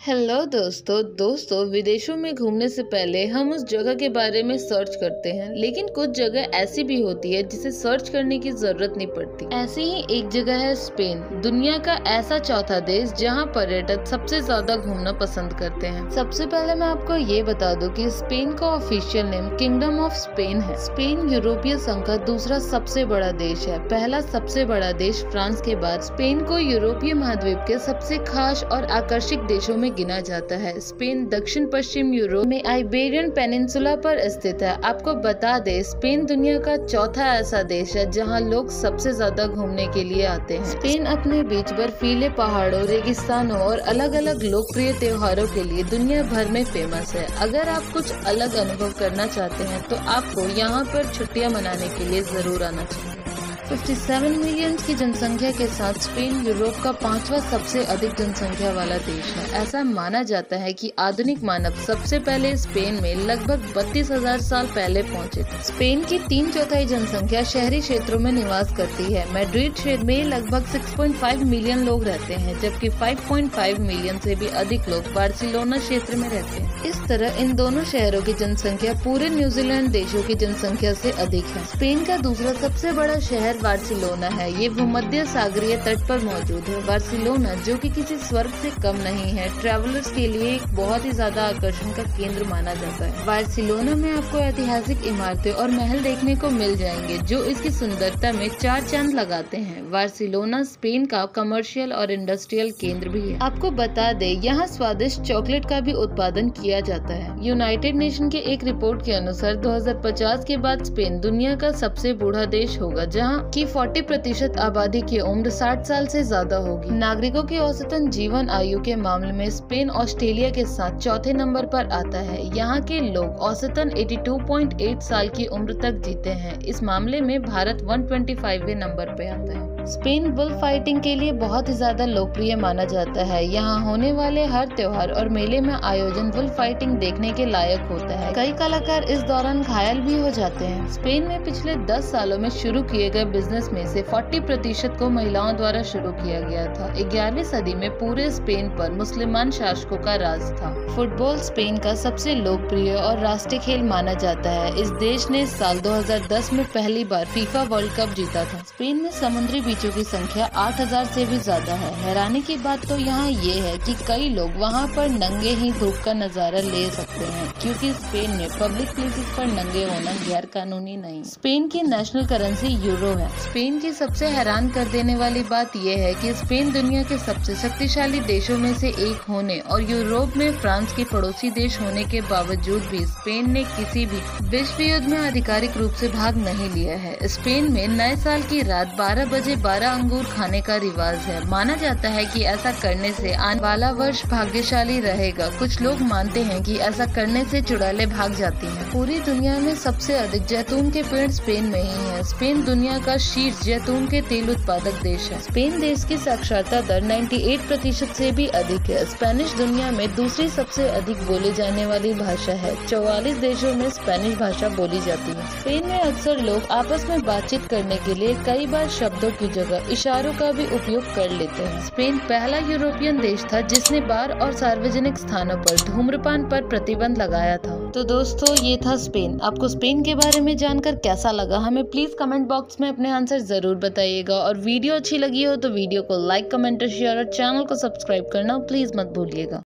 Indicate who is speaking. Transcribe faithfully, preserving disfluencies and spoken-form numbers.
Speaker 1: Hello दोस्तों दोस्तों विदेशों में घूमने से पहले हम उस जगह के बारे में सर्च करते हैं, लेकिन कुछ जगह ऐसी भी होती है जिसे सर्च करने की जरूरत नहीं पड़ती। ऐसी ही एक जगह है स्पेन, दुनिया का ऐसा चौथा देश जहां पर्यटक सबसे ज्यादा घूमना पसंद करते हैं। सबसे पहले मैं आपको ये बता दूं कि स्पेन का official name kingdom of Spain है। स्पेन यूरोपीय संघ का दूसरा सबसे बड़ा देश है। पहला सबसे बड़ा देश फ्रांस के बाद स्पेन को यूरोपीय महाद्वीप के सबसे खास और आकर्षक देशों में गिना जाता है। स्पेन दक्षिण पश्चिम यूरोप में आइबेरियन पेनिनसुला पर स्थित है। आपको बता दे, स्पेन दुनिया का चौथा ऐसा देश है जहां लोग सबसे ज्यादा घूमने के लिए आते हैं। स्पेन अपने बीच बर्फीले पहाड़ों, रेगिस्तानों और अलग अलग लोकप्रिय त्योहारों के लिए दुनिया भर में फेमस है। अगर आप कुछ अलग अनुभव करना चाहते हैं तो आपको यहाँ पर छुट्टियाँ मनाने के लिए जरूर आना चाहिए। सत्तावन मिलियन की जनसंख्या के साथ स्पेन यूरोप का पांचवा सबसे अधिक जनसंख्या वाला देश है। ऐसा माना जाता है कि आधुनिक मानव सबसे पहले स्पेन में लगभग बत्तीस हजार साल पहले पहुंचे थे। स्पेन की तीन चौथाई जनसंख्या शहरी क्षेत्रों में निवास करती है। मैड्रिड शहर में लगभग छह पॉइंट पाँच मिलियन लोग रहते हैं, जबकि पाँच पॉइंट पाँच मिलियन से भी अधिक लोग बार्सिलोना क्षेत्र में रहते हैं। इस तरह इन दोनों शहरों की जनसंख्या पूरे न्यूजीलैंड देशों की जनसंख्या से अधिक है। स्पेन का दूसरा सबसे बड़ा शहर बार्सिलोना है। ये भूमध्य सागरीय तट पर मौजूद है। बार्सिलोना, जो कि किसी स्वर्ग से कम नहीं है, ट्रैवलर्स के लिए एक बहुत ही ज्यादा आकर्षण का केंद्र माना जाता है। बार्सिलोना में आपको ऐतिहासिक इमारतें और महल देखने को मिल जाएंगे, जो इसकी सुंदरता में चार चांद लगाते हैं। बार्सिलोना स्पेन का कमर्शियल और इंडस्ट्रियल केंद्र भी है। आपको बता दे, यहाँ स्वादिष्ट चॉकलेट का भी उत्पादन किया जाता है। यूनाइटेड नेशन के एक रिपोर्ट के अनुसार दो हज़ार पचास के बाद स्पेन दुनिया का सबसे बूढ़ा देश होगा, जहाँ की चालीस प्रतिशत आबादी की उम्र साठ साल से ज्यादा होगी। नागरिकों की औसतन जीवन आयु के मामले में स्पेन ऑस्ट्रेलिया के साथ चौथे नंबर पर आता है। यहाँ के लोग औसतन बयासी पॉइंट आठ साल की उम्र तक जीते हैं। इस मामले में भारत एक सौ पच्चीसवें नंबर पे आता है। स्पेन बुल फाइटिंग के लिए बहुत ही ज्यादा लोकप्रिय माना जाता है। यहाँ होने वाले हर त्योहार और मेले में आयोजन बुल फाइटिंग देखने के लायक होता है। कई कलाकार इस दौरान घायल भी हो जाते हैं। स्पेन में पिछले दस सालों में शुरू किए गए बिजनेस में से चालीस प्रतिशत को महिलाओं द्वारा शुरू किया गया था। ग्यारहवीं सदी में पूरे स्पेन पर मुसलमान शासकों का राज था। फुटबॉल स्पेन का सबसे लोकप्रिय और राष्ट्रीय खेल माना जाता है। इस देश ने साल दो हज़ार दस में पहली बार फीफा वर्ल्ड कप जीता था। स्पेन में समुद्री बीचों की संख्या आठ हज़ार से भी ज्यादा है। हैरानी की बात तो यहाँ ये है कि कई लोग वहाँ पर नंगे ही धूप का नजारा ले सकते हैं, क्योंकि स्पेन में पब्लिक प्लेसेस पर नंगे होना गैर कानूनी नहीं। स्पेन की नेशनल करेंसी यूरो है। स्पेन की सबसे हैरान कर देने वाली बात यह है कि स्पेन दुनिया के सबसे शक्तिशाली देशों में से एक होने और यूरोप में फ्रांस के पड़ोसी देश होने के बावजूद भी स्पेन ने किसी भी विश्व युद्ध में आधिकारिक रूप से भाग नहीं लिया है। स्पेन में नए साल की रात बारह बजे बारह अंगूर खाने का रिवाज है। माना जाता है कि ऐसा करने से आने वाला वर्ष भाग्यशाली रहेगा। कुछ लोग मानते हैं कि ऐसा करने से चुड़ैलें भाग जाती हैं। पूरी दुनिया में सबसे अधिक जैतून के पेड़ स्पेन में ही है। स्पेन दुनिया का शीर्ष जैतून के तेल उत्पादक देश है। स्पेन देश की साक्षरता दर अट्ठानवे प्रतिशत से भी अधिक है। स्पेनिश दुनिया में दूसरी सबसे अधिक बोली जाने वाली भाषा है। चौवालीस देशों में स्पेनिश भाषा बोली जाती है। स्पेन में अक्सर लोग आपस में बातचीत करने के लिए कई बार शब्दों की जगह इशारों का भी उपयोग कर लेते हैं। स्पेन पहला यूरोपियन देश था जिसने बार और सार्वजनिक स्थानों पर धूम्रपान पर प्रतिबंध लगाया था। तो दोस्तों, ये था स्पेन। आपको स्पेन के बारे में जानकर कैसा लगा, हमें प्लीज कमेंट बॉक्स में अपने आंसर जरूर बताइएगा। और वीडियो अच्छी लगी हो तो वीडियो को लाइक, कमेंट, शेयर और चैनल को सब्सक्राइब करना प्लीज मत भूलिएगा।